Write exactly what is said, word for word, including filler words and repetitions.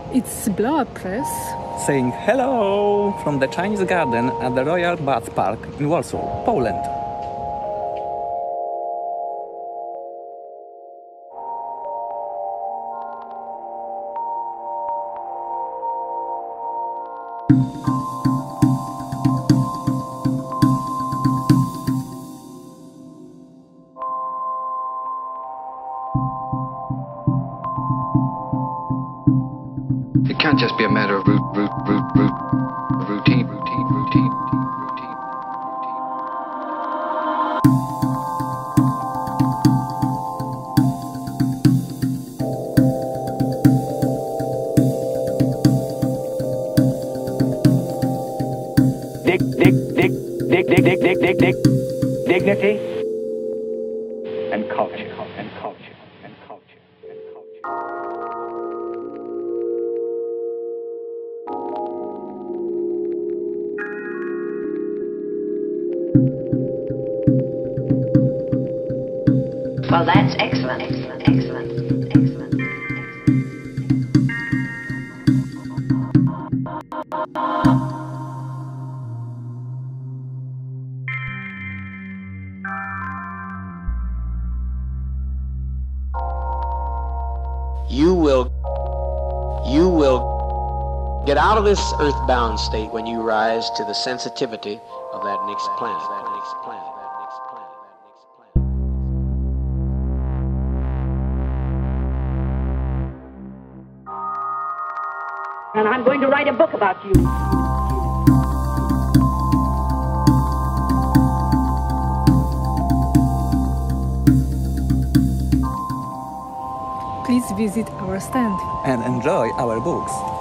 It's Blower Press. Saying hello from the Chinese garden at the Royal Bath Park in Warsaw, Poland. It can't just be a matter of root, root, root, root, routine, routine, routine, routine, Dig, dig, dig, dig, dig, dig, dig, dig, dig, dignity and culture, and culture, and culture, and culture. Well, that's excellent, excellent, excellent, excellent, excellent. You will, you will get out of this earthbound state when you rise to the sensitivity of that next planet, that next planet, that next planet, that next planet. And I'm going to write a book about you. Please visit our stand. And enjoy our books.